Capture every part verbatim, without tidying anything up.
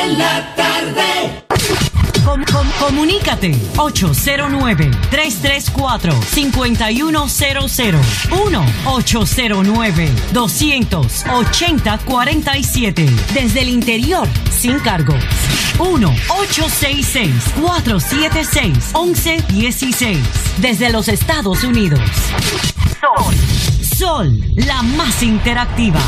de la tarde. Com, com, comunícate ocho cero nueve, tres tres cuatro, cinco uno cero cero uno ocho cero nueve, dos ocho cero, cuatro siete desde el interior sin cargos uno ocho seis seis, cuatro siete seis, uno uno uno seis desde los Estados Unidos. Sol, Sol, la más interactiva.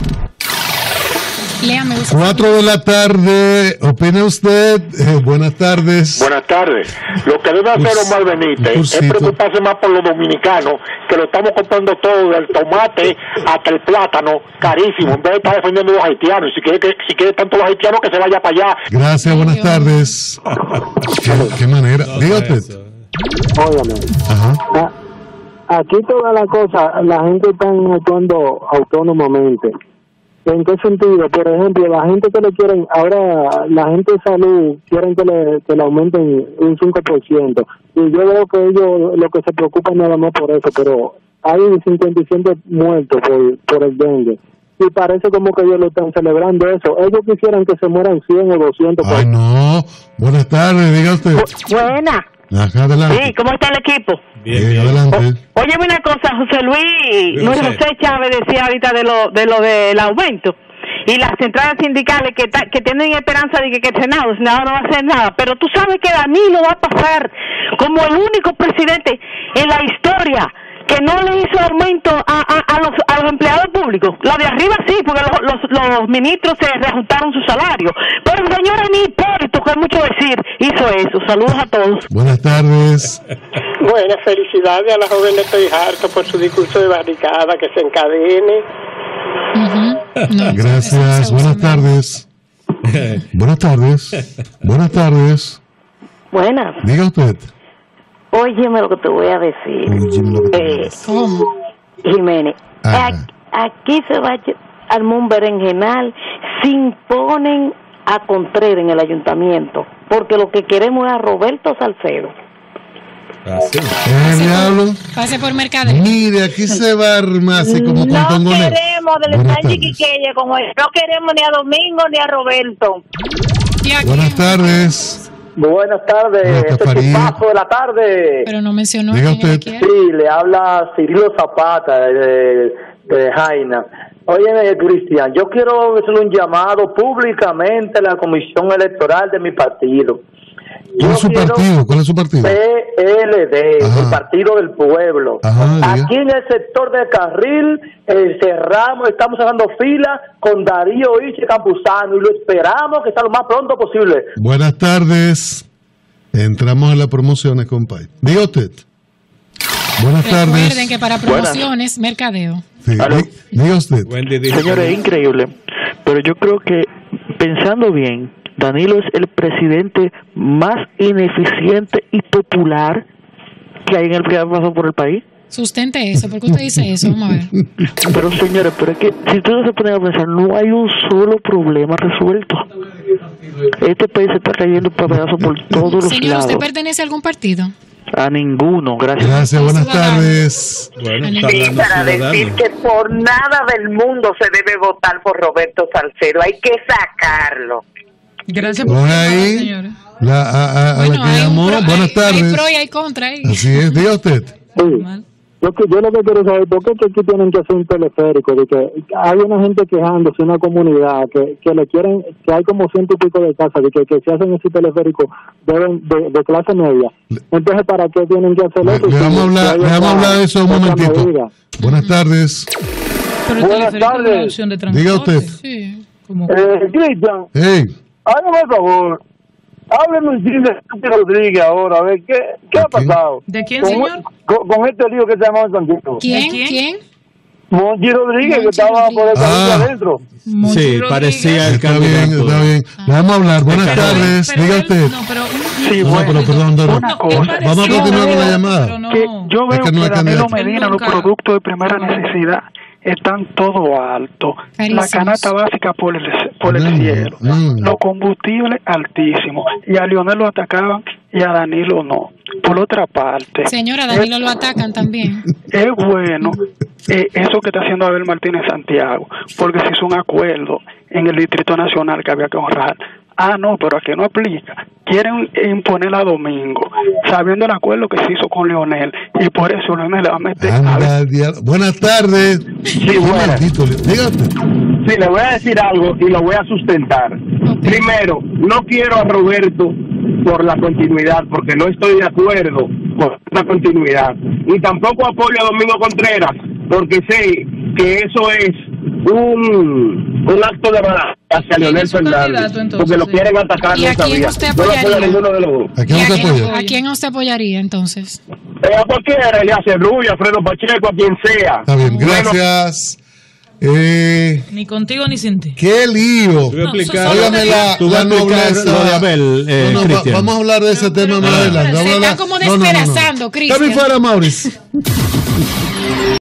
Léame usted. Cuatro de la tarde, ¿opina usted? Eh, buenas tardes. Buenas tardes. Lo que debe hacer Omar Benítez es preocuparse más por los dominicanos, que lo estamos comprando todo, del tomate hasta el plátano, carísimo, en vez de estar defendiendo a los haitianos. Y si quiere, que, si quiere tanto los haitianos, que se vaya para allá. Gracias, buenas tardes. ¿Qué, qué manera? Diga usted. Óigame. Ajá. Aquí toda la cosa, la gente está actuando autónomamente. ¿En qué sentido? Por ejemplo, la gente que le quieren, ahora la gente de salud quieren que le, que le aumenten un cinco por ciento. Y yo veo que ellos lo que se preocupan nada más por eso, pero hay cincuenta y siete muertos por, por el dengue. Y parece como que ellos lo están celebrando eso. Ellos quisieran que se mueran cien o doscientos. Ay, no. Buenas tardes, diga usted. Buena. Ajá, adelante. Sí, ¿cómo está el equipo? Bien, bien. Adelante. O, óyeme una cosa, José Luis, Luis José Chávez decía ahorita de lo de lo del aumento y las centrales sindicales que ta, que tienen esperanza de que, que el Senado, el Senado no va a hacer nada, pero tú sabes que Danilo va a pasar como el único presidente en la historia que no le hizo aumento a, a, a, los, a los empleados públicos. Los de arriba sí, porque los, los, los ministros se reajustaron su salario. Pero el señor Eni Hipólito, que es mucho decir, hizo eso. Saludos a todos. Buenas tardes. Buenas felicidades a la joven de Estoy Harto por su discurso de barricada, que se encadene. Uh-huh. No, gracias, buenas tardes. Buenas tardes. Buenas tardes. Buenas. Diga usted. Óyeme lo que te voy a decir. Eh, ¿Cómo? Jiménez, a, aquí se va a armar un berenjenal si imponen a Contreras en el ayuntamiento, porque lo que queremos es a Roberto Salcedo. Así. ¿Qué diablo? Pase por Mercado. Mire, aquí se va a armar así como con No tongones. queremos del Sánchez Quiqueya con él. No queremos ni a Domingo ni a Roberto. Buenas tardes. Buenas tardes, este es el paso de la tarde. Pero no mencionó. Diga usted. Sí, le habla Cirilo Zapata de, de Jaina. Óyeme, Cristian, yo quiero hacerle un llamado públicamente a la Comisión Electoral de mi partido. ¿Cuál es su partido? ¿Cuál es su partido? P L D, Ajá. el Partido del Pueblo. Ajá, aquí en el sector de Carril eh, cerramos, estamos haciendo fila con Darío Iche Campuzano y lo esperamos que sea lo más pronto posible. Buenas tardes. Entramos en las promociones, compadre. Diga usted. Buenas Recuerden tardes. Recuerden que para promociones, Buenas. mercadeo. Sí, diga usted. Señores, es increíble, pero yo creo que pensando bien, Danilo es el presidente más ineficiente y popular que hay en el que ha pasado por el país. Sustente eso, ¿por qué usted dice eso? Vamos a ver. Pero señores, pero es que si ustedes se ponen a pensar, no hay un solo problema resuelto. Este país se está cayendo por pedazos por todos los Señor, lados. ¿usted pertenece a algún partido? A ninguno, gracias. Gracias, buenas tardes. Bueno, sí, para decir que por nada del mundo se debe votar por Roberto Salcedo, hay que sacarlo. Gracias por ahí, señora. La, a, a, bueno, a la que llamó, pro, buenas hay, tardes. Hay pro y hay contra ahí. Así es, diga usted. Sí. Yo, yo lo que quiero saber, ¿por qué aquí tienen que hacer un teleférico? De que hay una gente quejándose, una comunidad, que, que le quieren, que hay como ciento y pico de casas, de que, que se hacen ese teleférico deben de, de clase media. Entonces, ¿para qué tienen que hacer eso? Le vamos a hablar, le vamos a hablar de eso un momentito. Medida. Buenas tardes. Pero buenas tardes. Diga usted. Sí, como... Eh, Cristian. Hey. Hágame el favor. Hábleme un chin de Rodríguez ahora, a ver, ¿qué, qué ha pasado? ¿De quién, con, señor? Con, con este lío que se llama Santiago. ¿Quién? ¿Quién? ¿Quién? Monchi Rodríguez, Monchi que estaba Rodríguez. por el camino Ah. adentro. Monchi Sí, Rodríguez. parecía el Está bien, candidato. está bien. Le vamos a hablar. Buenas Pero- tardes. pero Diga él- usted. No, pero, Sí, No, bueno, pero perdón, Dora. una cosa. Vamos a continuar con la llamada. pero no. Que yo Es veo que que, no es Danilo candidato. Medina, los Nunca. productos de primera necesidad están todo alto. Carísimos. La canasta básica por el, por el Mm, cielo. mm. Los combustibles altísimos. Y a Lionel lo atacaban y a Danilo no. Por otra parte, Señora, Danilo lo atacan también. es bueno eh, eso que está haciendo Abel Martínez Santiago, porque se hizo un acuerdo en el Distrito Nacional que había que honrar ah, no, pero aquí no aplica. Quieren imponer a Domingo, sabiendo el acuerdo que se hizo con Leonel, y por eso Leonel le va a meter... Anda, a ver. dia- Buenas tardes. Sí, buenas. Maldito, dígate. Sí, le voy a decir algo y lo voy a sustentar. Primero, no quiero a Roberto por la continuidad, porque no estoy de acuerdo con la continuidad. Y tampoco apoyo a Domingo Contreras, porque sé que eso es un, un acto de maldad hacia Leonel Fernández, porque lo quieren atacar ¿Y en a esa quién vía. usted No lo apoyo a apoyaría? ninguno de los dos. ¿A quién ¿Y usted a, quién, apoya? ¿A quién usted apoyaría entonces? Eh, a cualquiera, ya sea Rubio, Alfredo Pacheco, a quien sea. Está bien, gracias. Eh, Ni contigo ni sin ti. ¡Qué lío! Te voy a explicar- Óigame la, Tú vas la a explicar nobleza. lo de Abel, eh, No, no, va- Cristian. vamos a hablar de ese tema más adelante. Se Vamos a están hablar- como no, no, no, no. despedazando, Cristian. Está bien fuera, Mauricio.